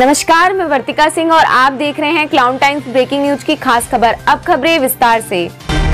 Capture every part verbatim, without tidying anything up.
नमस्कार, मैं वर्तिका सिंह और आप देख रहे हैं क्लाउड टाइम्स ब्रेकिंग न्यूज की खास खबर। अब खबरें विस्तार से।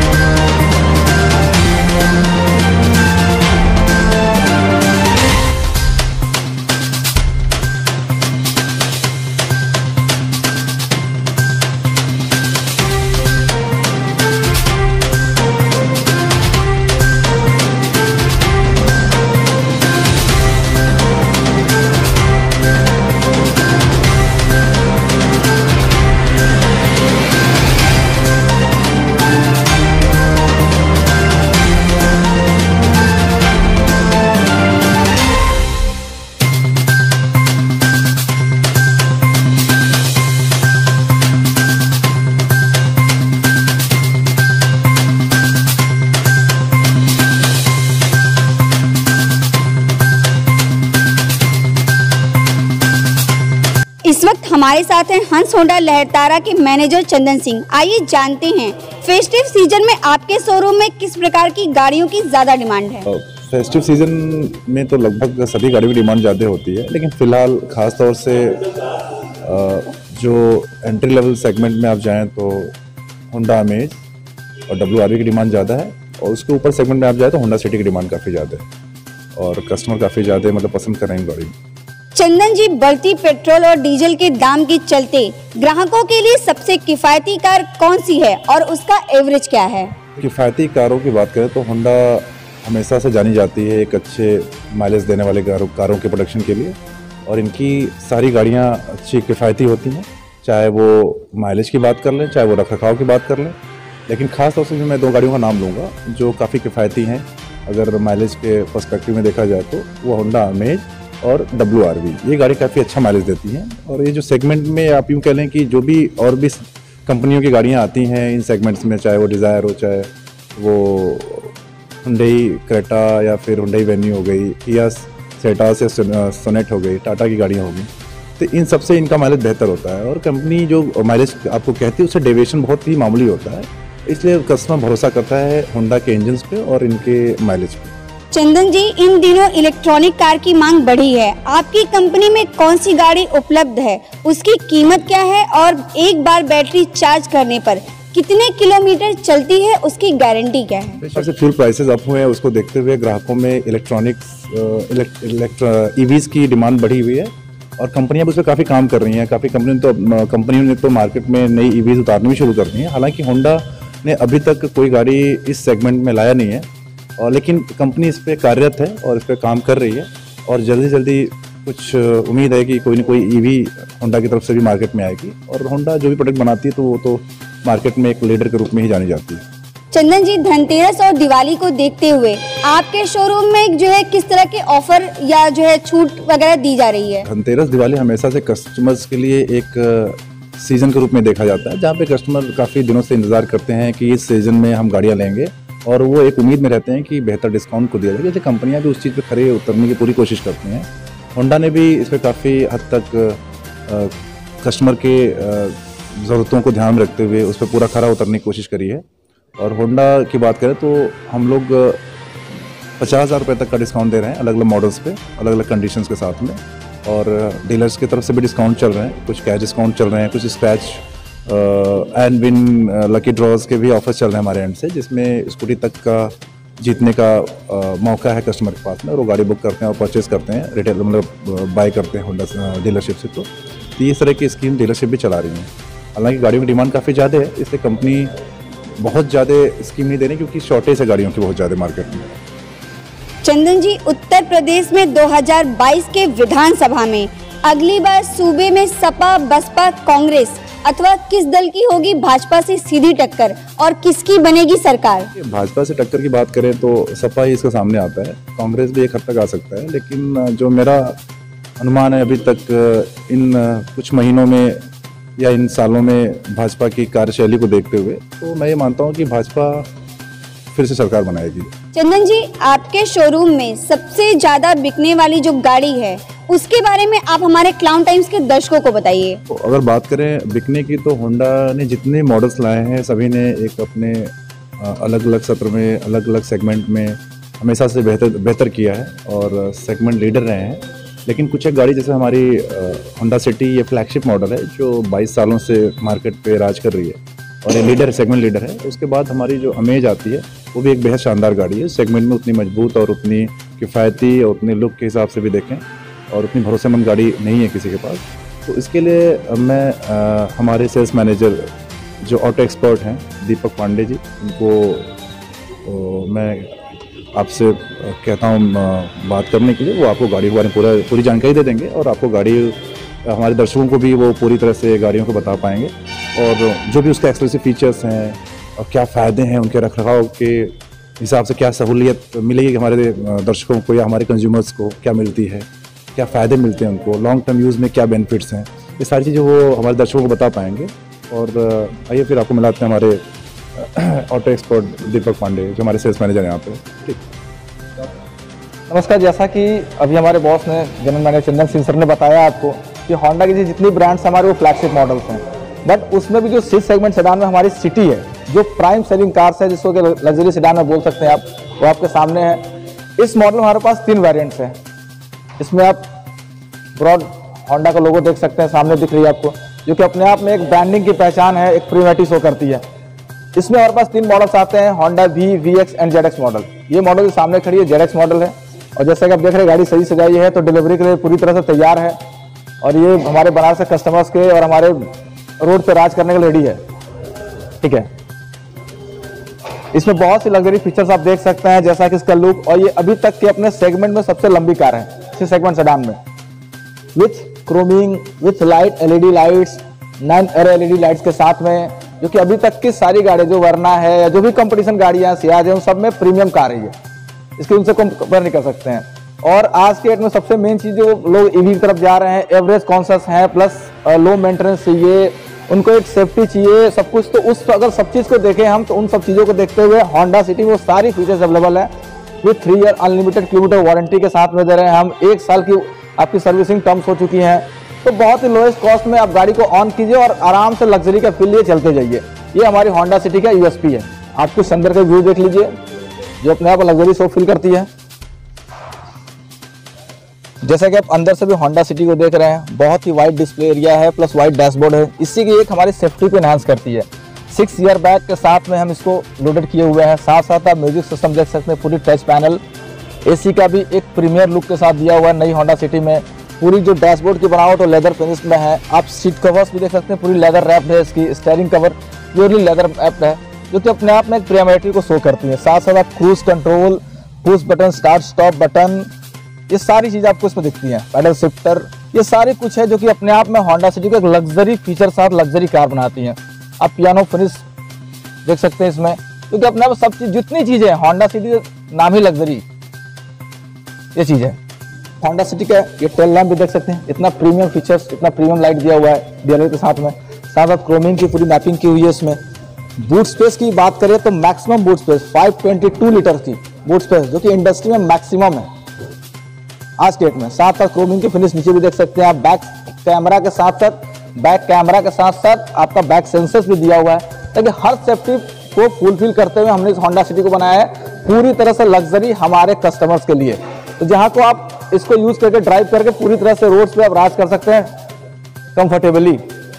इस वक्त हमारे साथ हैं हंस होंडा लहरतारा के मैनेजर चंदन सिंह। आइए जानते हैं फेस्टिव सीजन में आपके शोरूम में किस प्रकार की गाड़ियों की ज्यादा डिमांड है। फेस्टिव सीजन में तो लगभग सभी गाड़ियों की डिमांड ज़्यादा होती है, लेकिन फिलहाल खास तौर से जो एंट्री लेवल सेगमेंट में आप जाएं तो होंडा अमेज और डब्ल्यू आर वी की डिमांड ज़्यादा है, और उसके ऊपर सेगमेंट में आप जाए तो होंडा सिटी की डिमांड काफ़ी ज़्यादा है और कस्टमर काफ़ी ज़्यादा मतलब पसंद कर रहे हैं गाड़ी। चंदन जी, बढ़ती पेट्रोल और डीजल के दाम के चलते ग्राहकों के लिए सबसे किफायती कार कौन सी है और उसका एवरेज क्या है? किफ़ायती कारों की बात करें तो होंडा हमेशा से जानी जाती है एक अच्छे माइलेज देने वाले कारों कारों के प्रोडक्शन के लिए, और इनकी सारी गाड़ियां अच्छी किफ़ायती होती हैं, चाहे वो माइलेज की बात कर लें चाहे वो रखरखाव की बात कर लें। लेकिन ख़ास तौर से मैं दो गाड़ियों का नाम लूँगा जो काफ़ी किफ़ायती हैं अगर माइलेज के पर्सपेक्टिव में देखा जाए तो, वो होंडा अमेज और डब्ल्यू आर वी। ये गाड़ी काफ़ी अच्छा माइलेज देती हैं, और ये जो सेगमेंट में आप यूँ कह लें कि जो भी और भी कंपनियों की गाड़ियाँ आती हैं इन सेगमेंट्स में, चाहे वो डिज़ायर हो, चाहे वो हुंडई क्रेटा या फिर हुंडई वेन्यू हो गई, किया सेटास या सोनेट हो गई, टाटा की गाड़ियाँ हो गई, तो इन सबसे इनका माइलेज बेहतर होता है। और कंपनी जो माइलेज आपको कहती है उससे डेविएशन बहुत ही मामूली होता है, इसलिए कस्टमर भरोसा करता है होंडा के इंजन्स पे और इनके माइलेज पे। चंदन जी, इन दिनों इलेक्ट्रॉनिक कार की मांग बढ़ी है, आपकी कंपनी में कौन सी गाड़ी उपलब्ध है, उसकी कीमत क्या है और एक बार बैटरी चार्ज करने पर कितने किलोमीटर चलती है, उसकी गारंटी क्या है? जैसे फ्यूल प्राइसेस अप हुए हैं उसको देखते हुए ग्राहकों में इलेक्ट्रॉनिक्स ईवीज की डिमांड बढ़ी हुई है, और कंपनियां उस पर काफ़ी काम कर रही हैं। काफ़ी कंपनी तो कंपनियों ने तो मार्केट में नई ईवीज उतारनी भी शुरू कर दी हैं। हालांकि होंडा ने अभी तक कोई गाड़ी इस सेगमेंट में लाया नहीं है, और लेकिन कंपनी इस पर कार्यरत है और इस पर काम कर रही है, और जल्दी जल्दी कुछ उम्मीद है कि कोई ना कोई ईवी होंडा की तरफ से भी मार्केट में आएगी, और होंडा जो भी प्रोडक्ट बनाती है तो वो तो मार्केट में एक लीडर के रूप में ही जानी जाती है। चंदन जी, धनतेरस और दिवाली को देखते हुए आपके शोरूम में जो है किस तरह के ऑफर या जो है छूट वगैरह दी जा रही है? धनतेरस दिवाली हमेशा से कस्टमर्स के लिए एक सीजन के रूप में देखा जाता है, जहाँ पे कस्टमर काफ़ी दिनों से इंतजार करते हैं कि इस सीजन में हम गाड़ियाँ लेंगे, और वो एक उम्मीद में रहते हैं कि बेहतर डिस्काउंट को दिया जाए। जैसे कंपनियां भी उस चीज़ पे खड़े उतरने की पूरी कोशिश करती हैं। होंडा ने भी इस पर काफ़ी हद तक कस्टमर के ज़रूरतों को ध्यान में रखते हुए उस पर पूरा खरा उतरने की कोशिश करी है। और होंडा की बात करें तो हम लोग पचास हज़ार रुपये तक का डिस्काउंट दे रहे हैं अलग अलग मॉडल्स पे, अलग अलग कंडीशंस के साथ में, और डीलर्स की तरफ से भी डिस्काउंट चल रहे हैं, कुछ कैश डिस्काउंट चल रहे हैं, कुछ scratch and win lucky draws के भी ऑफर्स चल रहे हैं हमारे एंड से, जिसमें स्कूटी तक का जीतने का uh, मौका है कस्टमर के पास में, और वो गाड़ी बुक करते हैं और परचेज करते हैं, रिटेल मतलब बाय करते हैं होंडा डीलरशिप से। तो इस तरह की स्कीम डीलरशिप भी चला रही है। हालांकि गाड़ियों की डिमांड काफ़ी ज़्यादा है, इसलिए कंपनी बहुत ज़्यादा स्कीम नहीं दे रही, क्योंकि शॉर्टेज है गाड़ियों की बहुत ज़्यादा मार्केट में। चंदन जी, उत्तर प्रदेश में दो हज़ार बाईस के विधानसभा में अगली बार सूबे में सपा, बसपा, कांग्रेस अथवा किस दल की होगी भाजपा से सीधी टक्कर, और किसकी बनेगी सरकार? भाजपा से टक्कर की बात करें तो सपा ही इसका सामने आता है, कांग्रेस भी एक हद तक आ सकता है, लेकिन जो मेरा अनुमान है अभी तक इन कुछ महीनों में या इन सालों में भाजपा की कार्यशैली को देखते हुए, तो मैं ये मानता हूँ कि भाजपा फिर से सरकार बनाएगी। चंदन जी, आपके शोरूम में सबसे ज्यादा बिकने वाली जो गाड़ी है उसके बारे में आप हमारे क्लाउड टाइम्स के दर्शकों को बताइए। तो अगर बात करें बिकने की, तो होंडा ने जितने मॉडल्स लाए हैं सभी ने एक अपने अलग अलग सत्र में, अलग अलग सेगमेंट में हमेशा से बेहतर बेहतर किया है और सेगमेंट लीडर रहे हैं। लेकिन कुछ एक गाड़ी जैसे हमारी होंडा सिटी, ये फ्लैगशिप मॉडल है जो बाईस सालों से मार्केट पे राज कर रही है और ये लीडर सेगमेंट लीडर है। उसके बाद हमारी जो अमेज आती है वो भी एक बेहद शानदार गाड़ी है, सेगमेंट में उतनी मजबूत और उतनी किफ़ायती और उतने लुक के हिसाब से भी देखें और उतनी भरोसेमंद गाड़ी नहीं है किसी के पास। तो इसके लिए मैं आ, हमारे सेल्स मैनेजर जो ऑटो एक्सपर्ट हैं दीपक पांडे जी, उनको ओ, मैं आपसे कहता हूँ बात करने के लिए। वो आपको गाड़ी के बारे में पूरा पूरी जानकारी दे देंगे और आपको गाड़ी, हमारे दर्शकों को भी वो पूरी तरह से गाड़ियों को बता पाएंगे और जो भी उसके एक्सक्लूसिव फीचर्स हैं और क्या फ़ायदे हैं, उनके रखरखाव के हिसाब से क्या सहूलियत मिलेगी हमारे दर्शकों को या हमारे कंज्यूमर्स को, क्या मिलती है, क्या फ़ायदे मिलते हैं उनको, लॉन्ग टर्म यूज़ में क्या बेनिफिट्स हैं, ये सारी चीज़ें वो हमारे दर्शकों को बता पाएंगे। और आइए फिर आपको मिलाते हैं हमारे ऑटो एक्सपर्ट दीपक पांडे जो हमारे सेल्स मैनेजर हैं यहाँ पे। ठीक, नमस्कार। जैसा कि अभी हमारे बॉस ने, general manager Chandan Singh sir ने बताया आपको कि होंडा की जितनी ब्रांड्स हमारे वो फ्लैगशिप मॉडल्स हैं, बट उसमें भी जो सिक्स सेगमेंट सेडान में हमारी सिटी है जो प्राइम सेलिंग कार्स है, जिसको कि लग्जरी सेडान में बोल सकते हैं आप, वो आपके सामने है। इस मॉडल में हमारे पास तीन वेरिएंट्स हैं। इसमें आप ब्रॉड होंडा का लोगो देख सकते हैं, सामने दिख रही है आपको, जो कि अपने आप में एक ब्रांडिंग की पहचान है, एक प्रीमियरिटी शो करती है। इसमें हमारे पास तीन मॉडल्स आते हैं, Honda V, V X and Z X model. ये मॉडल जो सामने खड़ी है जेड एक्स मॉडल है और जैसा कि आप देख रहे हैं गाड़ी सही सजाई है, तो डिलीवरी के लिए पूरी तरह से तैयार है और ये हमारे बनारस के कस्टमर्स के और हमारे रोड पे राज करने के लिए रेडी है। ठीक है, इसमें बहुत सी लग्जरी फीचर्स आप देख सकते हैं, जैसा कि इसका लुक, और ये अभी तक के अपने सेगमेंट में सबसे लंबी कार है इसी सेगमेंट सेडान में, with chroming, with light LED lights, non aero LED lights के साथ में, जो कि अभी तक की सारी गाड़ियां जो वरना है या जो भी कंपटीशन गाड़ियां सियाज है उन सब में प्रीमियम कार है ये, इसके उनसे कंपेयर नहीं कर सकते हैं। और आज के डेट में सबसे मेन चीज जो लोग ईवी की तरफ जा रहे हैं, एवरेज कॉन्शियस हैं, प्लस लो मेंटेनेंस चाहिए, उनको एक सेफ्टी चाहिए, सब कुछ। तो उस अगर सब चीज को देखें हम, तो उन सब चीजों को देखते हुए होंडा सिटी में वो सारी फीचर्स अवेलेबल है with three year unlimited kilometre warranty के साथ में दे रहे हैं हम। एक साल की आपकी सर्विसिंग टर्म्स हो चुकी है, तो बहुत ही लोएस्ट कॉस्ट में आप गाड़ी को ऑन कीजिए और आराम से लग्जरी का फील लिए चलते जाइए। ये हमारी होंडा सिटी का यूएसपी है। आप कुछ अंदर का व्यू देख लीजिए जो अपने आप लग्जरी शो फील करती है। जैसा कि आप अंदर से भी होंडा सिटी को देख रहे हैं, बहुत ही वाइड डिस्प्ले एरिया है, प्लस वाइड डैशबोर्ड है। इसी की एक हमारी सेफ्टी को एनहांस करती है। सिक्स ईयर बैग के साथ में हम इसको लोडेड किए हुए हैं। साथ साथ आप म्यूजिक सिस्टम देख सकते हैं, पूरी टच पैनल, एसी का भी एक प्रीमियर लुक के साथ दिया हुआ है नई होंडा सिटी में। पूरी जो डैशबोर्ड की बनावट तो लेदर फिनिश में है। आप सीट कवर्स भी देख सकते हैं, पूरी लेदर रैप्ड है। इसकी steering cover purely leather wrapped है, जो कि अपने आप में एक प्रीमियरिटी को शो करती है। साथ साथ आप cruise control, push button, start stop button, ये सारी चीज़ आपको इसमें दिखती हैं। पैडल शिफ्टर, ये सारी कुछ है जो कि अपने आप में होंडा सिटी को एक लग्जरी फीचर साथ लग्जरी कार बनाती हैं। आप पियानो फिनिश देख सकते हैं इसमें, क्योंकि अपने आप सब चीज जितनी चीजें होंडा सिटी नाम ही लग्जरी ये चीज है। होंडा सिटी का ये टेल लैम्प भी देख सकते हैं, इतना प्रीमियम फीचर्स, इतना प्रीमियम लाइट दिया हुआ है डीएलएल के साथ में। साथ साथ क्रोमिंग की पूरी मैपिंग की हुई है इसमें। बूट स्पेस की बात करें तो मैक्सिमम बूट स्पेस पाँच सौ बाईस लीटर की बूट स्पेस, जो कि इंडस्ट्री में मैक्सिमम है आज के डेट में। साथ साथ क्रोमिंग की फिनिश नीचे भी देख सकते हैं आप। बैक कैमरा के साथ साथ बैक कैमरा के साथ साथ आपका बैक सेंसर्स भी दिया हुआ है, ताकि हर सेफ्टी को फुलफिल करते हुए हमने इस होंडा सिटी को बनाया है पूरी तरह से लग्जरी हमारे कस्टमर्स के लिए। तो जहां को आप इसको यूज करके ड्राइव करके पूरी तरह से रोड्स पे आप राज कर सकते हैं comfortably.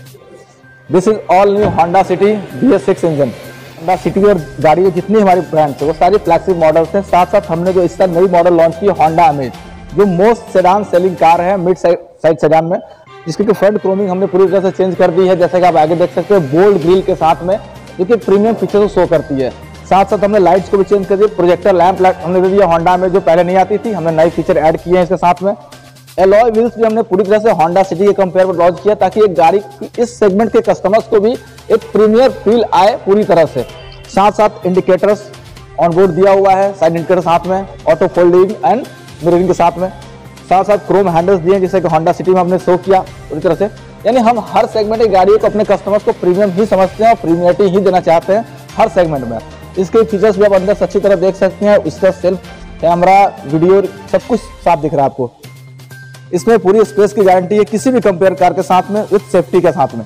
This is all new Honda City B S six engine. Honda City और गाड़ी की जितनी हमारी ब्रांड्स है वो सारी फ्लैगशिप मॉडल्स हैं। साथ साथ हमने जो इस साल नई मॉडल लॉन्च की होंडा अमेज, जो मोस्ट सेडान सेलिंग कार है मिड साइड सेडान में, जिसकी फ्रंट क्रोमिंग हमने पूरी तरह से चेंज कर दी है। जैसे कि आप आगे देख सकते हैं बोल्ड ग्रिल के साथ में, जो कि प्रीमियम फीचर को शो करती है। साथ साथ हमने लाइट्स को भी चेंज कर दिया। प्रोजेक्टर लैंप हमने दे दिया होंडा में, जो पहले नहीं आती थी, हमने नए फीचर ऐड किए हैं इसके साथ में। एलॉय व्हील्स भी हमने पूरी तरह से होंडा सिटी के कंपेयर पर लॉन्च किया, ताकि एक गाड़ी इस सेगमेंट के कस्टमर्स को भी एक प्रीमियर फील आए पूरी तरह से। साथ साथ इंडिकेटर्स ऑन बोर्ड दिया हुआ है, साइड इंडिकेटर साथ में, ऑटो फोल्डिंग एंड मिररिंग के साथ में। साथ साथ क्रोम हैंडल्स दिए, जैसे कि होंडा सिटी में हमने शो किया पूरी तरह से। यानी हम हर सेगमेंट की गाड़ियों को अपने कस्टमर्स को प्रीमियम ही समझते हैं और प्रीमियरिटी ही देना चाहते हैं हर सेगमेंट में। इसके फीचर्स भी आप अंदर से अच्छी तरह देख सकते हैं। इसका सेल्फ कैमरा, वीडियो, सब कुछ साफ दिख रहा है आपको। इसमें पूरी स्पेस की गारंटी है किसी भी कंपेयर कार के साथ में, विद सेफ्टी के साथ में।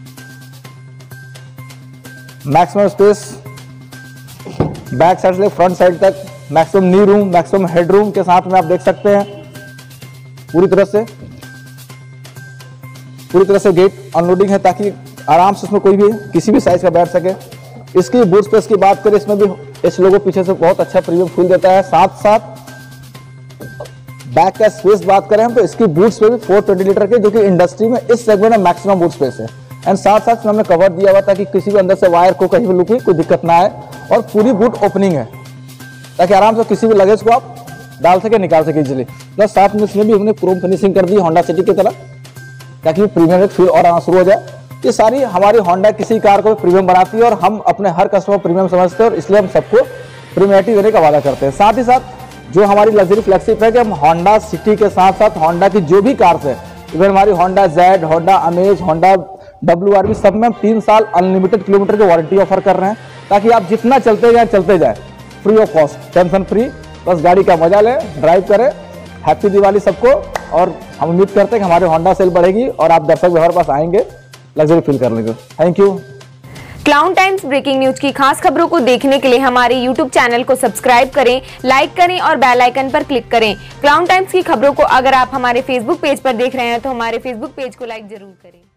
मैक्सिमम स्पेस बैक साइड से फ्रंट साइड तक, maximum knee room, maximum head room के साथ में आप देख सकते हैं। पूरी तरह से पूरी तरह से गेट अनलोडिंग है ताकि आराम से उसमें कोई भी किसी भी साइज का बैठ सके। इसकी बूट स्पेस की बात करें, इसमें भी एच लोगो पीछे से बहुत अच्छा प्रीमियम फील देता है। साथ साथ बैक का स्पेस बात करें हम तो इसकी बूट स्पेस भी चार सौ बीस लीटर के, जो कि इंडस्ट्री में इस सेगमेंट में मैक्सिमम बूट स्पेस है। एंड साथ साथ में हमने कवर दिया हुआ ताकि किसी भी अंदर से वायर को कहीं भी लुक कोई दिक्कत ना आए, और पूरी बूट ओपनिंग है ताकि आराम से किसी भी लगेज को आप डाल सके निकाल सके इजिली। प्लस साथ में इसमें भी हमने क्रोम फिनिशिंग कर दी होंडा सिटी की तरह ताकि प्रीमियम एक फील और आना शुरू हो जाए। ये सारी हमारी होंडा किसी कार को प्रीमियम बनाती है और हम अपने हर कस्टमर प्रीमियम समझते हैं और इसलिए हम सबको प्रीमियमिटी देने का वादा करते हैं। साथ ही साथ जो हमारी लग्जरी फ्लैगशिप है कि हम होंडा सिटी के साथ साथ होंडा की जो भी कार्स है, इवन हमारी Honda Z, Honda Amaze, Honda W R B, सब में हम तीन साल अनलिमिटेड किलोमीटर की वारंटी ऑफर कर रहे हैं ताकि आप जितना चलते जाए चलते जाए free of cost, tension free, बस गाड़ी का मजा लें, ड्राइव करें। हैप्पी दिवाली सबको, और हम उम्मीद करते हैं कि हमारे होंडा सेल बढ़ेगी और आप दर्शक भी हमारे पास आएंगे लग्जरी फील करने को। Thank you. Clown times breaking news की खास खबरों को देखने के लिए हमारे यूट्यूब चैनल को सब्सक्राइब करें, लाइक करें और बेल आइकन पर क्लिक करें। क्लाउन टाइम्स की खबरों को अगर आप हमारे फेसबुक पेज पर देख रहे हैं तो हमारे फेसबुक पेज को लाइक जरूर करें।